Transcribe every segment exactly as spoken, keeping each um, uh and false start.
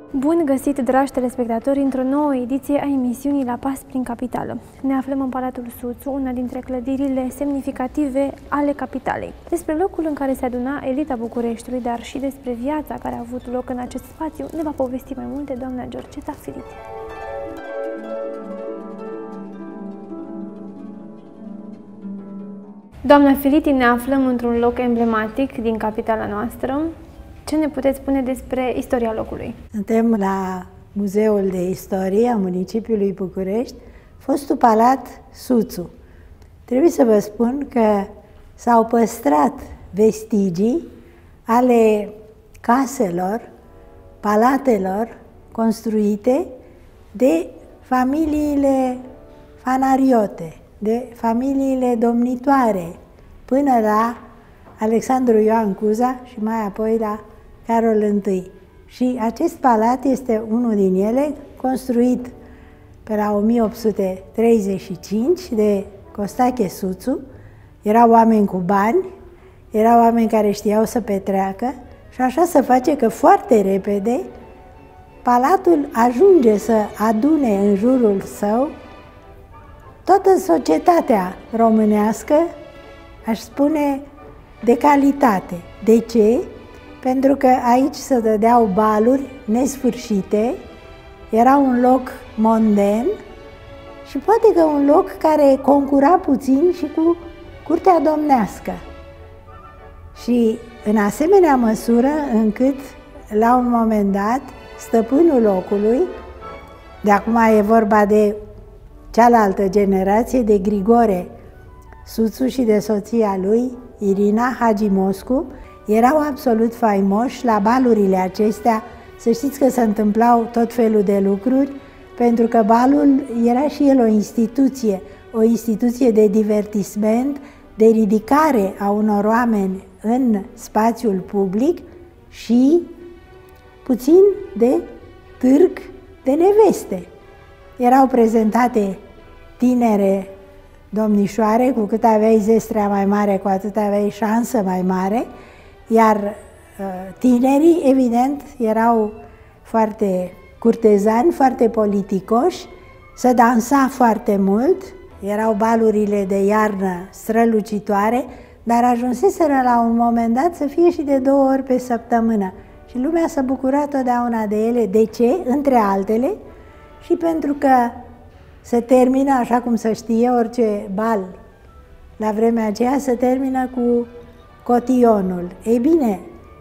Bun găsit, dragi telespectatori, într-o nouă ediție a emisiunii La Pas prin Capitală. Ne aflăm în Palatul Suțu, una dintre clădirile semnificative ale capitalei. Despre locul în care se aduna elita Bucureștiului, dar și despre viața care a avut loc în acest spațiu, ne va povesti mai multe doamna Georgeta Filiti. Doamna Filiti, ne aflăm într-un loc emblematic din capitala noastră. Ce ne puteți spune despre istoria locului? Suntem la Muzeul de Istorie a municipiului București, fostul Palat Suțu. Trebuie să vă spun că s-au păstrat vestigii ale caselor, palatelor construite de familiile fanariote, de familiile domnitoare, până la Alexandru Ioan Cuza și mai apoi la Carol întâi. Și acest palat este unul din ele, construit pe la o mie opt sute treizeci și cinci de Costache Suțu. Erau oameni cu bani, erau oameni care știau să petreacă și așa se face că foarte repede palatul ajunge să adune în jurul său toată societatea românească, aș spune, de calitate. De ce? Pentru că aici se dădeau baluri nesfârșite, era un loc monden și poate că un loc care concura puțin și cu curtea domnească. Și în asemenea măsură încât, la un moment dat, stăpânul locului, de acum e vorba de cealaltă generație, de Grigore Suțu și de soția lui, Irina Hagimoscu, erau absolut faimoși la balurile acestea. Să știți că se întâmplau tot felul de lucruri, pentru că balul era și el o instituție, o instituție de divertisment, de ridicare a unor oameni în spațiul public și puțin de târg de neveste. Erau prezentate tinere domnișoare, cu cât aveai zestrea mai mare, cu atât aveai șansă mai mare, iar tinerii, evident, erau foarte curtezani, foarte politicoși, se dansa foarte mult, erau balurile de iarnă strălucitoare, dar ajunseseră la un moment dat să fie și de două ori pe săptămână. Și lumea s-a bucurat totdeauna de ele. De ce? Între altele, și pentru că se termină, așa cum se știe, orice bal la vremea aceea se termină cu cotionul. Ei bine,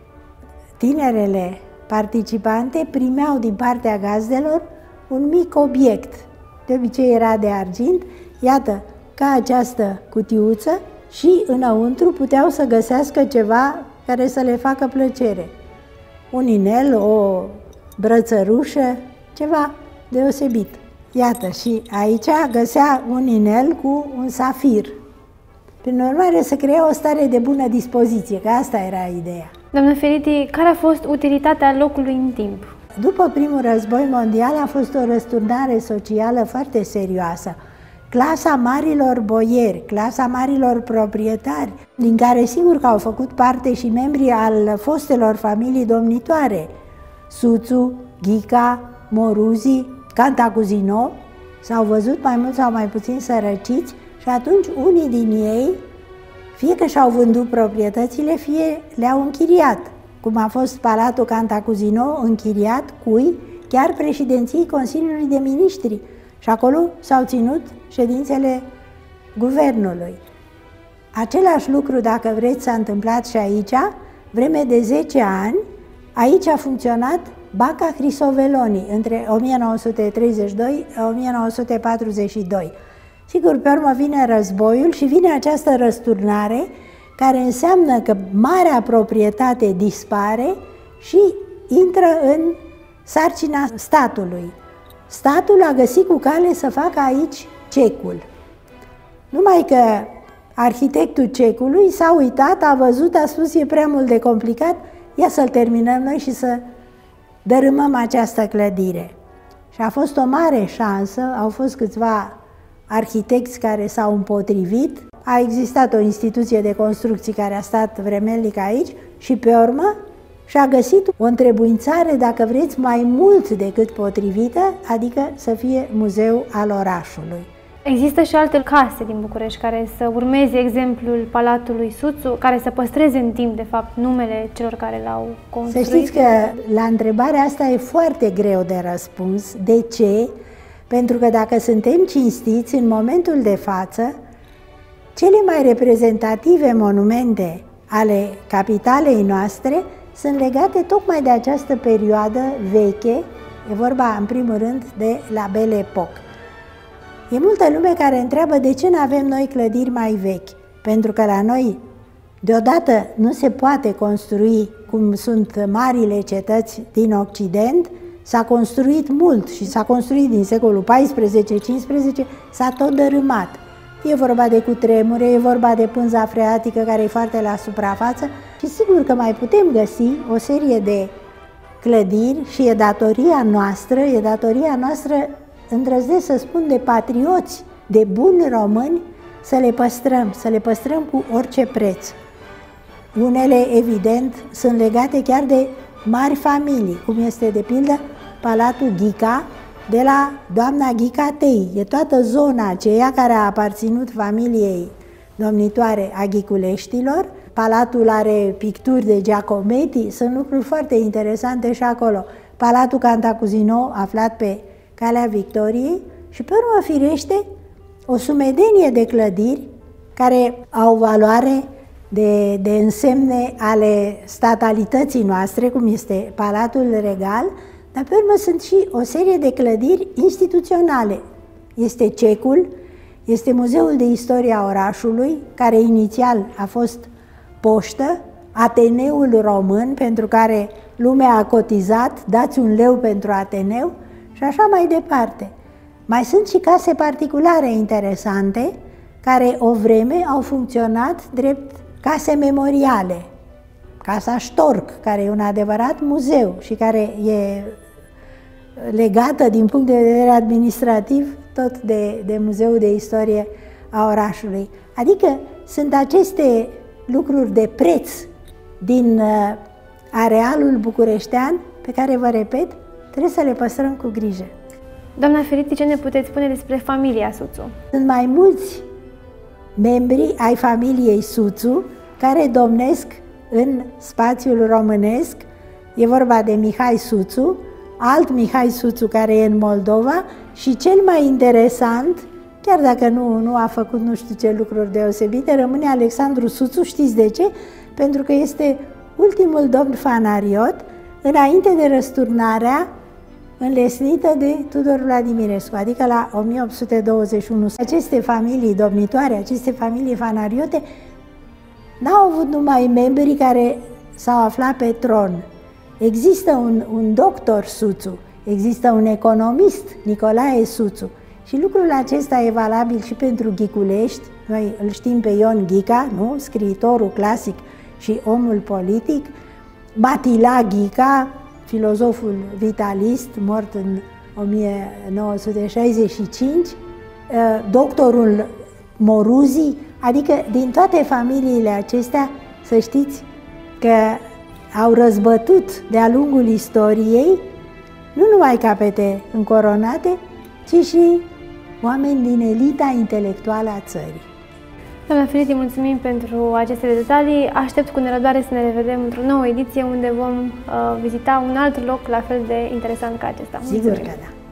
tinerele participante primeau din partea gazdelor un mic obiect, de obicei era de argint, iată, ca această cutiuță, și înăuntru puteau să găsească ceva care să le facă plăcere. Un inel, o brățărușă, ceva deosebit. Iată, și aici găsea un inel cu un safir. Prin urmare, se crea o stare de bună dispoziție, că asta era ideea. Doamna Filiti, care a fost utilitatea locului în timp? După primul război mondial a fost o răsturnare socială foarte serioasă. Clasa marilor boieri, clasa marilor proprietari, din care sigur că au făcut parte și membrii al fostelor familii domnitoare, Suțu, Ghica, Moruzi, Cantacuzino, s-au văzut mai mult sau mai puțin sărăciți și atunci unii din ei, fie că și-au vândut proprietățile, fie le-au închiriat, cum a fost Palatul Cantacuzino închiriat cui? Chiar președinției Consiliului de Ministri, și acolo s-au ținut ședințele guvernului. Același lucru, dacă vreți, s-a întâmplat și aici. Vreme de zece ani, aici a funcționat Banca Crisoveloni între o mie nouă sute treizeci și doi - o mie nouă sute patruzeci și doi. Sigur, pe urmă vine războiul și vine această răsturnare care înseamnă că marea proprietate dispare și intră în sarcina statului. Statul a găsit cu cale să facă aici cecul. Numai că arhitectul cecului s-a uitat, a văzut, a spus e prea mult de complicat, ia să-l terminăm noi și să dărâmăm această clădire. Și a fost o mare șansă, au fost câțiva arhitecți care s-au împotrivit, a existat o instituție de construcții care a stat vremelnic aici și pe urmă și a găsit o întrebuințare, dacă vreți, mai mult decât potrivită, adică să fie muzeu al orașului. Există și alte case din București care să urmeze exemplul Palatului Suțu, care să păstreze în timp, de fapt, numele celor care l-au construit? Să știți că la întrebarea asta e foarte greu de răspuns. De ce? Pentru că dacă suntem cinstiți, în momentul de față, cele mai reprezentative monumente ale capitalei noastre sunt legate tocmai de această perioadă veche, e vorba în primul rând de la Belle Époque. E multă lume care întreabă de ce nu avem noi clădiri mai vechi, pentru că la noi deodată nu se poate construi cum sunt marile cetăți din Occident, s-a construit mult și s-a construit din secolul paisprezece cincisprezece, s-a tot dărâmat. E vorba de cutremure, e vorba de pânza freatică care e foarte la suprafață și sigur că mai putem găsi o serie de clădiri și e datoria noastră, e datoria noastră, îndrăznesc să spun, de patrioți, de buni români, să le păstrăm, să le păstrăm cu orice preț. Unele, evident, sunt legate chiar de mari familii, cum este, de pildă, Palatul Ghica, de la doamna Ghica Tei. E toată zona aceea care a aparținut familiei domnitoare a Ghiculeștilor. Palatul are picturi de Giacometti, sunt lucruri foarte interesante și acolo. Palatul Cantacuzino, aflat pe Calea Victoriei, și pe urmă, firește, o sumedenie de clădiri care au valoare de, de însemne ale statalității noastre, cum este Palatul Regal, dar pe urmă sunt și o serie de clădiri instituționale. Este Cecul, este Muzeul de Istorie a Orașului, care inițial a fost poștă, Ateneul Român, pentru care lumea a cotizat, dați un leu pentru Ateneu, și așa mai departe. Mai sunt și case particulare interesante, care o vreme au funcționat drept case memoriale. Casa Ștorc, care e un adevărat muzeu și care e legată din punct de vedere administrativ tot de, de Muzeul de Istorie a Orașului. Adică sunt aceste lucruri de preț din uh, arealul bucureștean pe care, vă repet, trebuie să le păstrăm cu grijă. Doamna Feriți, ce ne puteți spune despre familia Suțu? Sunt mai mulți membri ai familiei Suțu care domnesc în spațiul românesc. E vorba de Mihai Suțu, alt Mihai Suțu care e în Moldova și cel mai interesant, chiar dacă nu, nu a făcut nu știu ce lucruri deosebite, rămâne Alexandru Suțu. Știți de ce? Pentru că este ultimul domn fanariot înainte de răsturnarea înlesnită de Tudor Vladimirescu, adică la o mie opt sute douăzeci și unu. Aceste familii domnitoare, aceste familii fanariote, n-au avut numai membrii care s-au aflat pe tron. Există un, un doctor Suțu, există un economist, Nicolae Suțu, și lucrul acesta e valabil și pentru Ghiculești. Noi îl știm pe Ion Ghica, nu? Scriitorul clasic și omul politic, Batila Ghica, filozoful vitalist, mort în o mie nouă sute șaizeci și cinci, doctorul Moruzi, adică din toate familiile acestea, să știți că au răzbătut de-a lungul istoriei, nu numai capete încoronate, ci și oameni din elita intelectuală a țării. Doamna Feriți, mulțumim pentru aceste detalii. Aștept cu nerăbdare să ne revedem într-o nouă ediție unde vom uh, vizita un alt loc la fel de interesant ca acesta. Sigur că da.